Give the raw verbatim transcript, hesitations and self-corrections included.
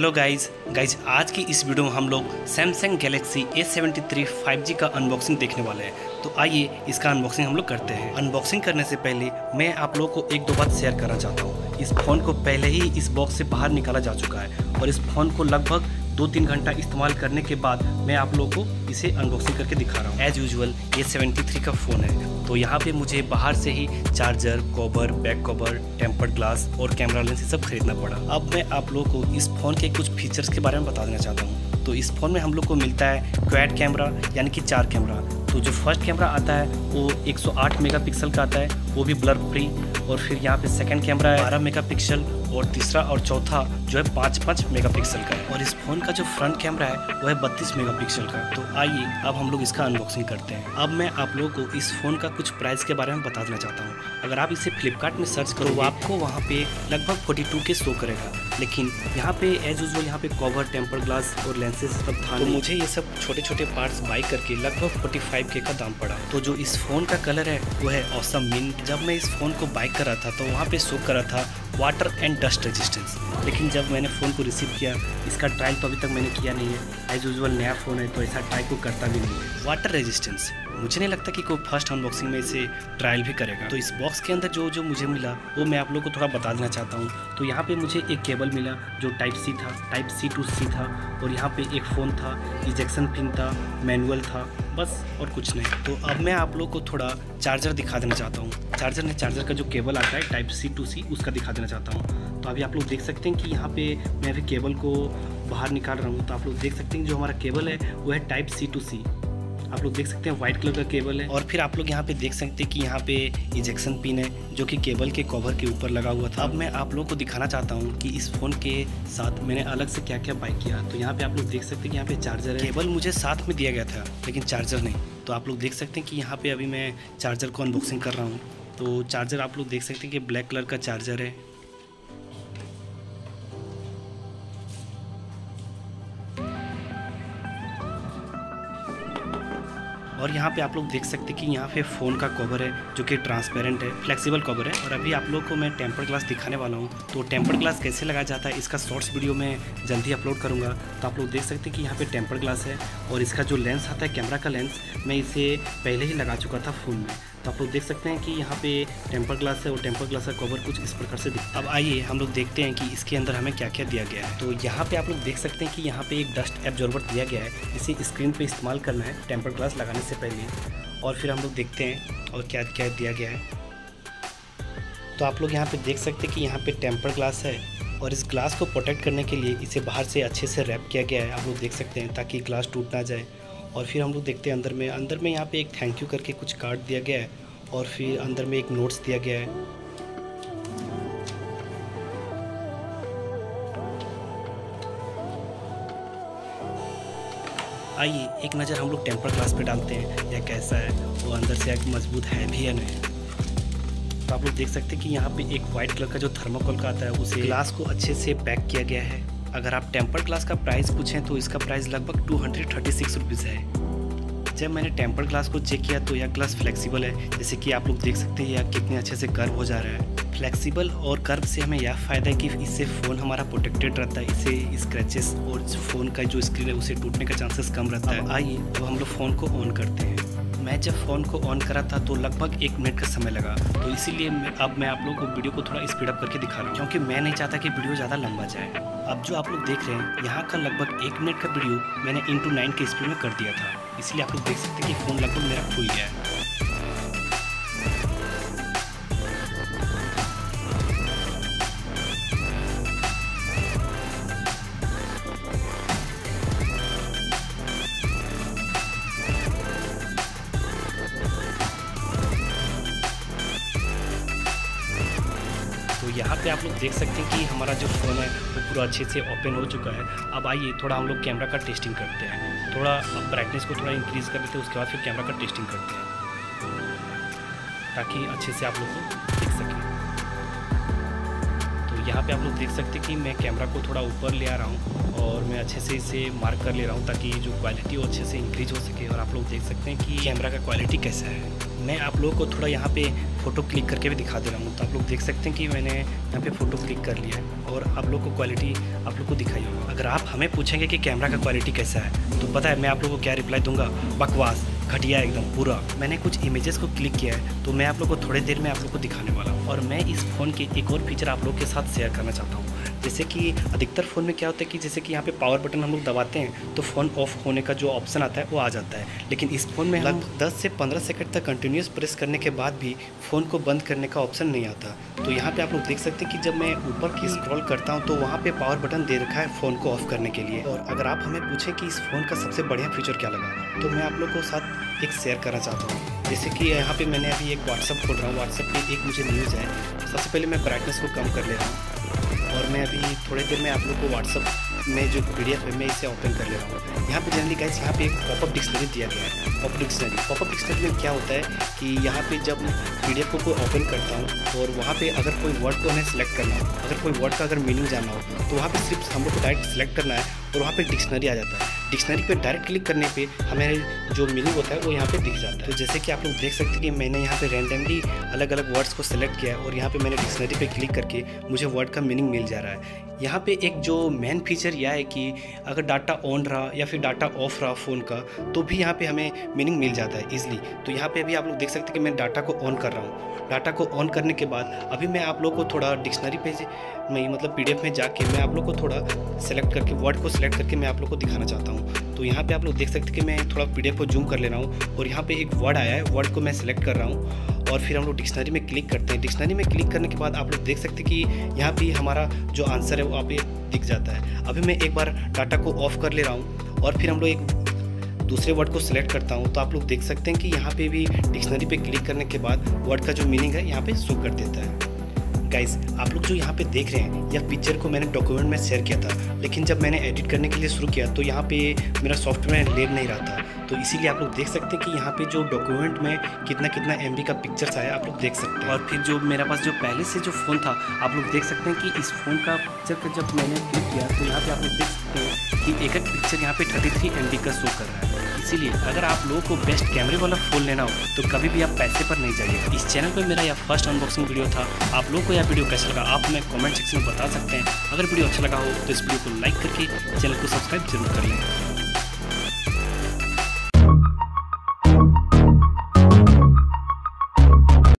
Hello guys guys आज की इस वीडियो में हम लोग Samsung Galaxy A seventy three five G का अनबॉक्सिंग देखने वाले हैं। तो आइए इसका अनबॉक्सिंग हम लोग करते हैं। अनबॉक्सिंग करने से पहले मैं आप लोगों को एक दो बात शेयर करना चाहता हूँ। इस फ़ोन को पहले ही इस बॉक्स से बाहर निकाला जा चुका है और इस फ़ोन को लगभग दो तीन घंटा इस्तेमाल करने के बाद मैं आप लोगों को इसे अनबॉक्सिंग करके दिखा रहा हूँ। एज़ यूजुअल ये सेवेंटी थ्री का फ़ोन है, तो यहाँ पे मुझे बाहर से ही charger, cover, back cover, tempered glass और कैमरा लेंस ये सब खरीदना पड़ा। अब मैं आप लोगों को इस फ़ोन के कुछ फीचर्स के बारे में बता देना चाहता हूँ। तो इस फ़ोन में हम लोग को मिलता है क्वाड कैमरा, यानी कि चार कैमरा। तो जो फर्स्ट कैमरा आता है वो एक सौ आठ मेगापिक्सल का आता है, वो भी ब्लर फ्री। और फिर यहाँ पे सेकंड कैमरा है बारह मेगापिक्सल और तीसरा और चौथा जो है पाँच पाँच मेगापिक्सल का है। और इस फ़ोन का जो फ्रंट कैमरा है वो है बत्तीस मेगापिक्सल का। तो आइए अब हम लोग इसका अनबॉक्सिंग करते हैं। अब मैं आप लोगों को इस फ़ोन का कुछ प्राइस के बारे में बता देना चाहता हूँ। अगर आप इसे फ्लिपकार्ट में सर्च करो तो आपको वहाँ पे लगभग बयालीस के शो करेगा, लेकिन यहाँ पे एज यूजुअल यहाँ पे कवर, टेम्पर ग्लास और लेंसेज सब था। तो मुझे ये सब छोटे छोटे पार्ट्स बाई करके लगभग पैंतालीस के का दाम पड़ा। तो जो इस फ़ोन का कलर है वो है ऑसम मिंट। जब मैं इस फ़ोन को बाई कर रहा था तो वहाँ पे शो कर रहा था वाटर एंड डस्ट रेजिस्टेंस, लेकिन जब मैंने फ़ोन को रिसीव किया, इसका ट्रायल तो अभी तक मैंने किया नहीं है। एज यूजुअल नया फ़ोन है तो ऐसा ट्राई को करता भी नहीं है। वाटर रेजिस्टेंस मुझे नहीं लगता कि कोई फर्स्ट अनबॉक्सिंग में इसे ट्रायल भी करेगा। तो इस बॉक्स के अंदर जो जो मुझे मिला वो मैं आप लोग को थोड़ा बता देना चाहता हूँ। तो यहाँ पे मुझे एक केबल मिला जो टाइप सी था, टाइप सी टू सी था। और यहाँ पे एक फ़ोन था, इजेक्शन पिन था, मैनुअल था, बस और कुछ नहीं। तो अब मैं आप लोग को थोड़ा चार्जर दिखा देना चाहता हूँ। चार्जर ने चार्जर का जो केबल आता है टाइप सी टू सी, उसका दिखा देना चाहता हूँ। तो अभी आप लोग देख सकते हैं कि यहाँ पे मैं अभी केबल को बाहर निकाल रहा हूँ। तो आप लोग देख सकते हैं जो हमारा केबल है वो है टाइप सी टू सी। आप लोग देख सकते हैं वाइट कलर का केबल है। और फिर आप लोग यहाँ पे देख सकते हैं कि यहाँ पे इजेक्शन पिन है जो कि केबल के कवर के ऊपर लगा हुआ था। अब मैं आप लोगों को दिखाना चाहता हूँ कि इस फ़ोन के साथ मैंने अलग से क्या क्या बाई किया। तो यहाँ पे आप लोग देख सकते हैं कि यहाँ पे चार्जर है। केबल मुझे साथ में दिया गया था लेकिन चार्जर नहीं। तो आप लोग देख सकते हैं कि यहाँ पे अभी मैं चार्जर को अनबॉक्सिंग कर रहा हूँ। तो चार्जर आप लोग देख सकते हैं कि ब्लैक कलर का चार्जर है। और यहाँ पे आप लोग देख सकते हैं कि यहाँ पे फ़ोन का कवर है जो कि ट्रांसपेरेंट है, फ्लेक्सिबल कवर है। और अभी आप लोग को मैं टेम्पर ग्लास दिखाने वाला हूँ। तो टेम्पर ग्लास कैसे लगाया जाता है इसका शॉर्ट्स वीडियो मैं जल्दी अपलोड करूँगा। तो आप लोग देख सकते हैं कि यहाँ पे टेम्पर ग्लास है और इसका जो लेंस आता है कैमरा का लेंस, मैं इसे पहले ही लगा चुका था फ़ोन में। तो आप लोग देख सकते हैं कि यहाँ पे टेम्पर ग्लास है और टेम्पर ग्लास का कवर कुछ इस प्रकार से दिखता है। अब आइए हम लोग देखते हैं कि इसके अंदर हमें क्या क्या दिया गया है। तो यहाँ पे आप लोग देख सकते हैं कि यहाँ पे एक डस्ट एब्जॉर्बर दिया गया है। इसे स्क्रीन पे इस्तेमाल करना है टेम्पर ग्लास लगाने से पहले। और फिर हम लोग देखते हैं और क्या क्या दिया गया है। तो आप लोग यहाँ पे देख सकते हैं कि यहाँ पे टेम्पर ग्लास है और इस ग्लास को प्रोटेक्ट करने के लिए इसे बाहर से अच्छे से रैप किया गया है। आप लोग देख सकते हैं ताकि ग्लास टूट ना जाए। और फिर हम लोग देखते हैं अंदर में अंदर में यहाँ पे एक थैंक यू करके कुछ कार्ड दिया गया है और फिर अंदर में एक नोट्स दिया गया है। आइए एक नज़र हम लोग टेम्पर ग्लास पे डालते हैं या कैसा है, वो अंदर से मजबूत है भी या नहीं। तो आप लोग देख सकते हैं कि यहाँ पे एक वाइट कलर का जो थर्माकोल का आता है उसे ग्लास को अच्छे से पैक किया गया है। अगर आप टेम्पर ग्लास का प्राइस पूछें तो इसका प्राइस लगभग two hundred thirty six rupees है। जब मैंने टेम्पर ग्लास को चेक किया तो यह ग्लास फ्लेक्सिबल है, जैसे कि आप लोग देख सकते हैं यह कितने अच्छे से कर्व हो जा रहा है। फ्लेक्सिबल और कर्व से हमें यह फ़ायदा है कि इससे फ़ोन हमारा प्रोटेक्टेड रहता है। इससे स्क्रैचेस और फ़ोन का जो स्क्रीन है उसे टूटने का चांसेस कम रहता है। आइए अब हम लोग फ़ोन को ऑन करते हैं। मैं जब फ़ोन को ऑन करा था तो लगभग एक मिनट का समय लगा। तो इसीलिए मैं अब मैं आप लोगों को वीडियो को थोड़ा स्पीड अप करके दिखा रहा हूँ, क्योंकि मैं नहीं चाहता कि वीडियो ज़्यादा लंबा जाए। अब जो आप लोग देख रहे हैं यहाँ का लगभग एक मिनट का वीडियो मैंने इंटू नाइन के स्पीड में कर दिया था, इसलिए आप लोग देख सकते हैं कि फ़ोन लगभग मेरा खुल गया है। तो यहाँ पे आप लोग देख सकते हैं कि हमारा जो फ़ोन है वो पूरा अच्छे से ओपन हो चुका है। अब आइए थोड़ा हम लोग कैमरा का टेस्टिंग करते हैं। थोड़ा ब्राइटनेस को थोड़ा इंक्रीज़ कर लेते हैं, उसके बाद फिर कैमरा का टेस्टिंग करते हैं ताकि अच्छे से आप लोग को देख सकें। तो यहाँ पे आप लोग देख सकते हैं कि मैं कैमरा को थोड़ा ऊपर ले आ रहा हूँ और मैं अच्छे से इसे मार्क कर ले रहा हूँ ताकि जो क्वालिटी वो अच्छे से इंक्रीज हो सके। और आप लोग देख सकते हैं कि कैमरा का क्वालिटी कैसा है। मैं आप लोगों को थोड़ा यहाँ पे फ़ोटो क्लिक करके भी दिखा दे रहा हूँ। तो आप लोग देख सकते हैं कि मैंने यहाँ पे फ़ोटो क्लिक कर लिया है और आप लोग को क्वालिटी आप लोग को दिखाई होगा। अगर आप हमें पूछेंगे कि कैमरा का क्वालिटी कैसा है तो पता है मैं आप लोगों को क्या रिप्लाई दूंगा, बकवास, घटिया एकदम पूरा। मैंने कुछ इमेजेस को क्लिक किया है तो मैं आप लोग को थोड़ी देर में आप लोग को दिखाने वाला हूँ। और मैं इस फ़ोन के एक और फीचर आप लोग के साथ शेयर करना चाहता हूँ। जैसे कि अधिकतर फ़ोन में क्या होता है कि जैसे कि यहाँ पे पावर बटन हम लोग दबाते हैं तो फ़ोन ऑफ होने का जो ऑप्शन आता है वो आ जाता है, लेकिन इस फ़ोन में लगभग दस से पंद्रह सेकंड तक कंटिन्यूस प्रेस करने के बाद भी फ़ोन को बंद करने का ऑप्शन नहीं आता। तो यहाँ पे आप लोग देख सकते हैं कि जब मैं ऊपर की स्क्रॉल करता हूँ तो वहाँ पे पावर बटन दे रखा है फ़ोन को ऑफ करने के लिए। और अगर आप हमें पूछें कि इस फ़ोन का सबसे बढ़िया फीचर क्या लगा तो मैं आप लोग को साथ एक शेयर करना चाहता हूँ। जैसे कि यहाँ पे मैंने अभी एक व्हाट्सअप खोल रहा हूँ, व्हाट्सअप पे एक मुझे न्यूज़ है। सबसे पहले मैं ब्राइटनेस को कम कर ले रहा हूँ और मैं अभी थोड़ी देर में आप लोग को व्हाट्सअप में जो पीडीएफ है मैं इसे ओपन कर ले रहा हूँ। यहाँ पे जनरली गाइस यहाँ पे एक पॉपअप डिक्शनरी दिया गया है। पॉपअप डिक्शनरी पॉपअप डिक्शनरी में क्या होता है कि यहाँ पे जब पीडीएफ को कोई ओपन करता हूँ और वहाँ पे अगर कोई वर्ड को हमें सेलेक्ट करना हो, अगर कोई वर्ड का अगर मीनिंग जानना हो तो वहाँ पे सिर्फ हम लोग को डायरेक्ट सेलेक्ट करना है और वहाँ पे डिक्शनरी आ जाता है। डिक्शनरी पे डायरेक्ट क्लिक करने पे हमें जो मीनिंग होता है वो यहाँ पे दिख जाता है। तो जैसे कि आप लोग देख सकते हैं कि मैंने यहाँ पे रैंडमली अलग अलग वर्ड्स को सेलेक्ट किया है और यहाँ पे मैंने डिक्शनरी पे क्लिक करके मुझे वर्ड का मीनिंग मिल जा रहा है। यहाँ पे एक जो मेन फीचर यह है कि अगर डाटा ऑन रहा या फिर डाटा ऑफ रहा फ़ोन का तो भी यहाँ पे हमें मीनिंग मिल जाता है ईजिली। तो यहाँ पे अभी आप लोग देख सकते हैं कि मैं डाटा को ऑन कर रहा हूँ। डाटा को ऑन करने के बाद अभी मैं आप लोग को थोड़ा डिक्शनरी पे में मतलब पीडीएफ में जाके मैं आप लोग को थोड़ा सेलेक्ट करके वर्ड को सिलेक्ट करके मैं आप लोग को दिखाना चाहता हूँ। तो यहाँ पे आप लोग देख सकते हैं कि मैं थोड़ा पीडीएफ को जूम कर ले रहा हूँ और यहाँ पे एक वर्ड आया है, वर्ड को मैं सिलेक्ट कर रहा हूँ और फिर हम लोग डिक्शनरी में क्लिक करते हैं। डिक्शनरी में क्लिक करने के बाद आप लोग देख सकते हैं कि यहाँ पे हमारा जो आंसर है वो आप दिख जाता है। अभी मैं एक बार डाटा को ऑफ कर ले रहा हूँ और फिर हम लोग एक दूसरे वर्ड को सिलेक्ट करता हूँ तो आप लोग देख सकते हैं कि यहाँ पे भी डिक्शनरी पे क्लिक करने के बाद वर्ड का जो मीनिंग है यहाँ पे शो कर देता है। गाइस आप लोग जो यहाँ पे देख रहे हैं यह पिक्चर को मैंने डॉक्यूमेंट में शेयर किया था, लेकिन जब मैंने एडिट करने के लिए शुरू किया तो यहाँ पे मेरा सॉफ्टवेयर ले नहीं रहा था। तो इसीलिए आप लोग देख सकते हैं कि यहाँ पे जो डॉक्यूमेंट में कितना कितना एमबी का पिक्चर्स आया आप लोग देख सकते हैं। और फिर जो मेरे पास जो पहले से जो फ़ोन था आप लोग देख सकते हैं कि इस फ़ोन का पिक्चर का जब मैंने क्लिक किया तो यहाँ पे आप लोग देख सकते हैं कि एक एक पिक्चर यहाँ पे थर्टी थ्री एम बी का शो कर रहा है। इसीलिए अगर आप लोगों को बेस्ट कैमरे वाला फ़ोन लेना हो तो कभी भी आप पैसे पर नहीं जाइए। इस चैनल पर मेरा यह फर्स्ट अनबॉक्सिंग वीडियो था। आप लोगों को यह वीडियो कैसा लगा आप हमें कमेंट सेक्शन में बता सकते हैं। अगर वीडियो अच्छा लगा हो तो इस वीडियो को लाइक करके चैनल को सब्सक्राइब जरूर कर लें।